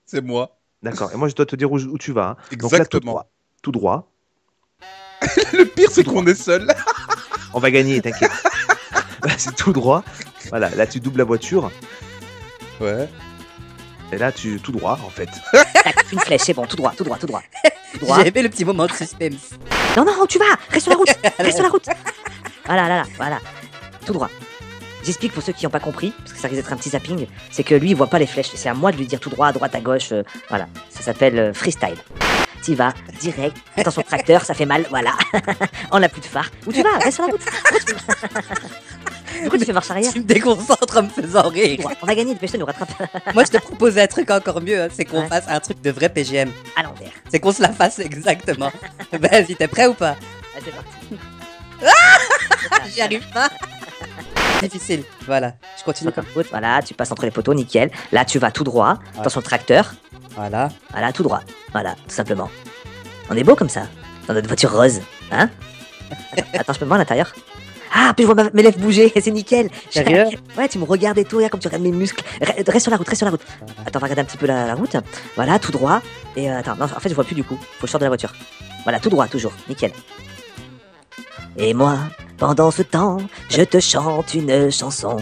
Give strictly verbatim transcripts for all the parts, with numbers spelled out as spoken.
C'est moi. D'accord. Et moi, je dois te dire où, où tu vas. Hein. Exactement. Donc là, tout droit. Tout droit. Le pire, c'est qu'on est seul. On va gagner, t'inquiète. C'est tout droit. Voilà, là, tu doubles la voiture. Ouais. Et là, tu tout droit, en fait. Tac, une flèche, c'est bon, tout droit, tout droit, tout droit. Tout droit. J'ai aimé le petit moment de suspense. Non, non, où tu vas? Reste sur la route, reste sur la route. Voilà, là, là, voilà. Tout droit. J'explique pour ceux qui n'ont pas compris, parce que ça risque d'être un petit zapping, c'est que lui, il voit pas les flèches. C'est à moi de lui dire tout droit, à droite, à gauche. euh, voilà, ça s'appelle euh, freestyle. T'y vas, direct. Attention, tracteur, ça fait mal, voilà. On n'a plus de phare. Où tu vas? Reste sur la route. Pourquoi tu fais marche arrière? Tu me déconcentres en me faisant rire. On va gagner, dépêche-toi, nous rattrape Moi, je te proposais un truc encore mieux, hein, c'est qu'on Ouais. fasse un truc de vrai P G M. à l'envers. C'est qu'on se la fasse exactement. Vas-y, t'es prêt ou pas? Allez, c'est parti. J'y arrive pas. Difficile. Voilà, je continue comme. Route, voilà, tu passes entre les poteaux, nickel. Là, tu vas tout droit. Attention, le tracteur. Voilà. Voilà, tout droit. Voilà, tout simplement. On est beau comme ça, dans notre voiture rose, hein? Attends, je peux me voir à l'intérieur? Ah, puis je vois ma- mes lèvres bouger, c'est nickel. Sérieux? Ouais, tu me regardes et tout, regarde comme tu regardes mes muscles. Re- Reste sur la route, reste sur la route. Attends, on va regarder un petit peu la, la route. Voilà, tout droit. Et euh, attends, non, en fait, je vois plus du coup. Faut que je sorte de la voiture. Voilà, tout droit, toujours, nickel. Et moi, pendant ce temps, je te chante une chanson.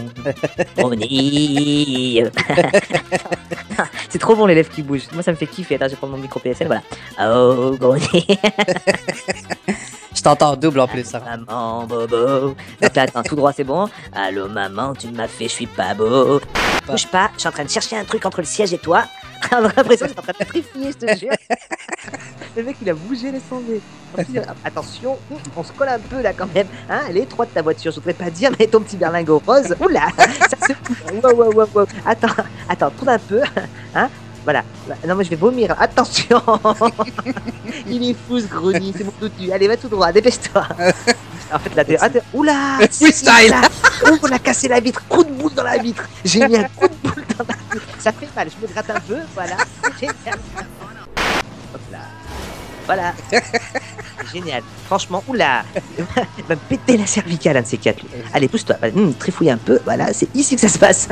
Omni. C'est trop bon les lèvres qui bougent. Moi, ça me fait kiffer. Attends, je vais prendre mon micro P S L, voilà. Oh, Goni. Je t'entends double en plus. Ça. Maman, bobo. Donc là, attends, tout droit, c'est bon. Allô, maman, tu m'as fait, je suis pas beau. Bouge pas, je suis en train de chercher un truc entre le siège et toi. J'ai l'impression que je suis en train de trifouiller, je te jure. Le mec, il a bougé, laisse tomber. En plus, attention, on se colle un peu là quand même. Hein, elle est étroite ta voiture, je voudrais pas dire, mais ton petit berlingot rose. Oula, ça se. Wow, wow, wow, wow. Attends, attends, tourne un peu. Hein, voilà. Non, mais je vais vomir. Attention. Il est fou ce grenier, c'est mon toutu. Allez, va tout droit, dépêche-toi. En fait, là, t'es. Ah, t'es- Oula! Freestyle. Là. Oh, on a cassé la vitre. Coup de boule dans la vitre. J'ai mis un coup de boule dans la vitre. Ça fait mal, je me gratte un peu, voilà. Génial. Hop là. Voilà. C'est génial. Franchement, oula. Il va me péter la cervicale, un de ces quatre. lui. Allez, pousse-toi. Hum, trifouille un peu. Voilà, c'est ici que ça se passe.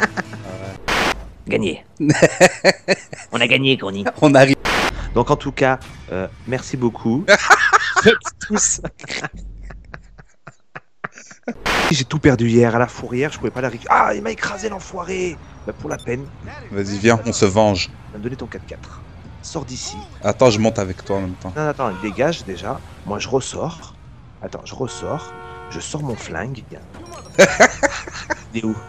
Gagné. On a gagné, Grony. On arrive. Donc, en tout cas, euh, merci beaucoup. Faites tous. J'ai tout perdu hier à la fourrière, je pouvais pas la récupérer. Ah, il m'a écrasé l'enfoiré. Bah, pour la peine, Vas-y, viens, on se venge. va me donner ton quatre quatre. Sors d'ici. Attends, je monte avec toi en même temps. Non, attends, il dégage déjà. Moi, je ressors. Attends, je ressors. Je sors mon flingue. Il est où?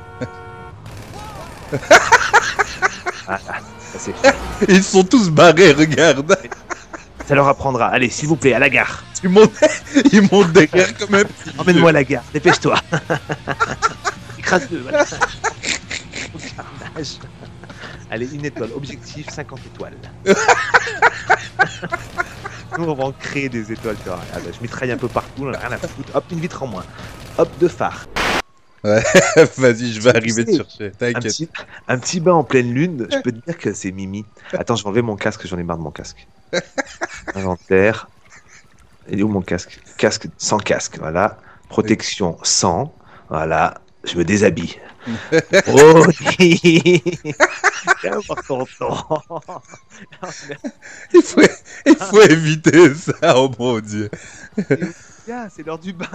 Ah, ah, ça c'est fait. Ils sont tous barrés, regarde. Ça leur apprendra. Allez, s'il vous plaît, à la gare. Ils montent, ils montent derrière quand même. Emmène-moi à la gare, dépêche-toi. Écrase-le, voilà. Au carnage. Allez, une étoile. Objectif, cinquante étoiles. Nous, on va en créer des étoiles. Tu vois. Ah, bah, je mitraille un peu partout, on a rien à foutre. Hop, une vitre en moins. Hop, deux phares. Vas-y, je vais arriver te chercher. Un T'inquiète. petit, un petit bain en pleine lune, je peux te dire que c'est Mimi. Attends, je vais enlever mon casque, j'en ai marre de mon casque. Inventaire. Il est où mon casque? Casque sans casque, voilà. Protection sans, voilà. Je me déshabille. Oh, viens voir ton temps. Il faut, il faut éviter ça, oh mon dieu. Viens, c'est l'heure du bain.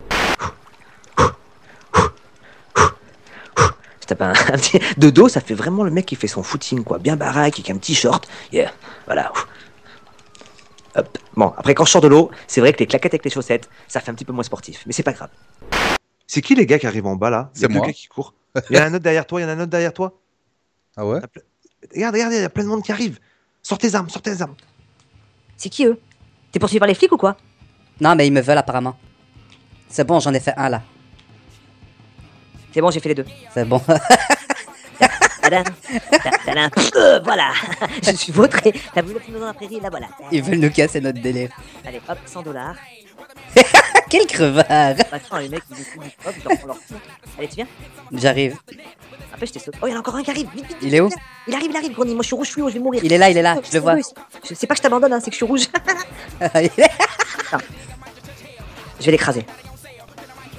Je tape un, un petit... De dos, ça fait vraiment le mec qui fait son footing, quoi. Bien baraque, avec un petit short. Yeah, voilà. Hop. Bon, après, quand je sors de l'eau, c'est vrai que les claquettes avec les chaussettes, ça fait un petit peu moins sportif. Mais c'est pas grave. C'est qui les gars qui arrivent en bas là? Il y a C'est deux moi. gars qui courent. Il y en a un autre derrière toi, il y en a un autre derrière toi. Ah ouais? Regarde, regarde, il y a plein de monde qui arrive. Sors tes armes, sors tes armes. C'est qui eux? T'es poursuivi par les flics ou quoi? Non, mais ils me veulent apparemment. C'est bon, j'en ai fait un là. C'est bon, j'ai fait les deux. C'est bon. Tadam, tadam. Euh, voilà. Je suis vautré. T'as voulu la dans la prairie, là voilà. Ils veulent nous casser notre délire. Allez, hop, cent dollars. Quel crevard. Attends, les mecs, ils ont tout. Hop, ils leur font leur coup. Allez, tu viens? J'arrive. Après, je t'ai sauté. Oh, il y en a encore un qui arrive. Vite, vite, vite. Il est où? Il arrive, il arrive, Grony. Moi, je suis rouge fluo, je vais mourir. Il est là, il est là, je le vois. Je sais pas que je t'abandonne, hein, c'est que je suis rouge. Il est- Je vais l'écraser.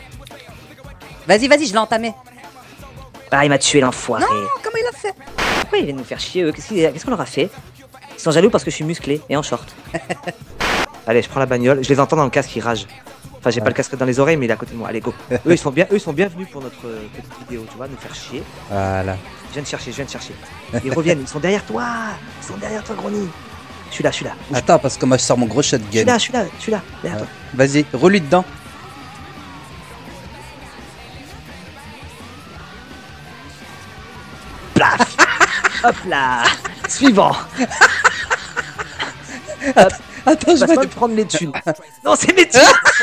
Vas-y, vas-y, je l'ai entamé. Ah, il m'a tué l'enfoiré. Non, comment il a fait? pourquoi ils viennent nous faire chier eux? Qu'est-ce qu'ils- qu'est-ce qu'on leur a fait? Ils sont jaloux parce que je suis musclé et en short. Allez, je prends la bagnole. Je les entends dans le casque, ils ragent. Enfin, j'ai Ouais. pas le casque dans les oreilles, mais il est à côté de moi. Allez, go. Eux, ils sont bien, eux, ils sont bienvenus pour notre euh, petite vidéo, tu vois, nous faire chier. Voilà. Je viens de chercher, je viens de chercher. Ils reviennent, ils sont derrière toi. Ils sont derrière toi, Grony. Je suis là, je suis là. Bouge Attends, parce que moi je sors mon gros Je suis shotgun. là, je suis là, je suis là, derrière toi. Vas-y, roule-lui dedans. Plaf. Hop là. Suivant. Hop. Attends, je Passe-moi vais... de prendre les thunes. Non, c'est mes thunes.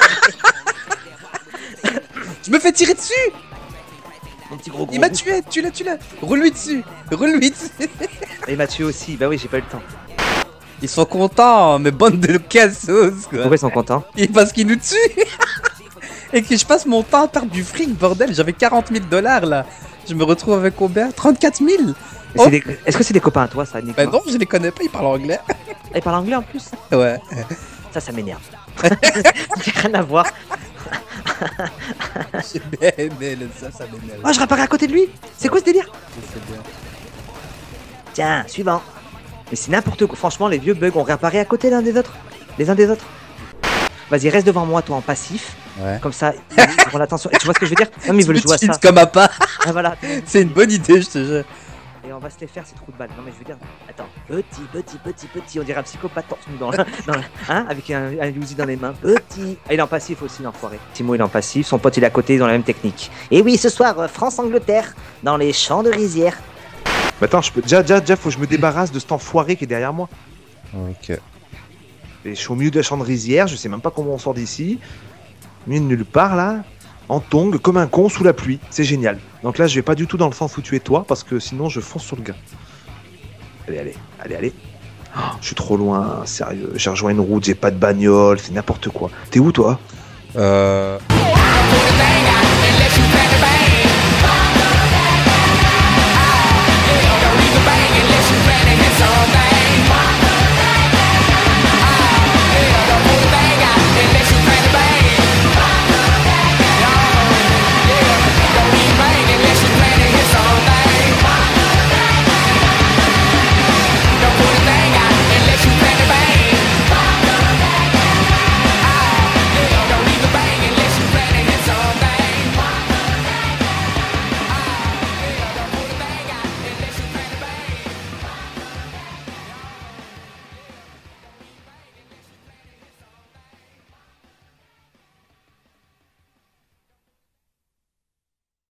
Je me fais tirer dessus. Mon petit gros gros. Il m'a tué, tu l'as, tu l'as. Roule-lui dessus. Roule-lui dessus. Il m'a tué aussi. Bah oui, j'ai pas eu le temps. Ils sont contents, mais bande de cassos, quoi. Pourquoi ils sont contents? Et parce qu'ils nous tuent. Et que je passe mon temps à perdre du fric, bordel. J'avais quarante mille dollars là. Je me retrouve avec combien? trente-quatre mille. Mais Oh. c'est des- Est-ce que c'est des copains à toi, ça, Nick? Bah non, je les connais pas, ils parlent anglais. Ils parlent anglais en plus. Ouais. Ça, ça m'énerve. J'ai rien à voir. J'ai bien aimé le- ça, ça m'énerve. Oh, je réapparais à côté de lui. C'est quoi ce délire? C'est bien. Tiens, suivant. Mais c'est n'importe quoi. Franchement, les vieux bugs, on réapparaît à côté l'un des autres. Les uns des autres. Vas-y, reste devant moi, toi, en passif. Ouais. Comme ça, ils auront l'attention. Et tu vois ce que je veux dire? Non, mais ils veulent jouer à ça. comme à pas. Ah, voilà. C'est une bonne idée, je te jure. Et on va se les faire, ces trous de balles. Non, mais je veux dire, attends. Petit, petit, petit, petit. On dirait un psychopathe torse nu dans le. Dans le hein, avec un, un Uzi dans les mains. Petit. Ah, il est en passif aussi, l'enfoiré. Timo, il est en passif. Son pote, il est à côté. Ils ont la même technique. Et oui, ce soir, euh, France-Angleterre. Dans les champs de rizière. Mais attends, je peux... déjà, déjà, déjà, faut que je me débarrasse de cet enfoiré qui est derrière moi. Ok. Et je suis au milieu de la chambre rizière, je sais même pas comment on sort d'ici. Milieu de nulle part là, en tongue, comme un con sous la pluie. C'est génial. Donc là, je vais pas du tout dans le sens où tu es toi, parce que sinon je fonce sur le gars. Allez, allez, allez, allez. Oh, je suis trop loin, sérieux. J'ai rejoint une route, j'ai pas de bagnole, c'est n'importe quoi. T'es où toi? Euh... Today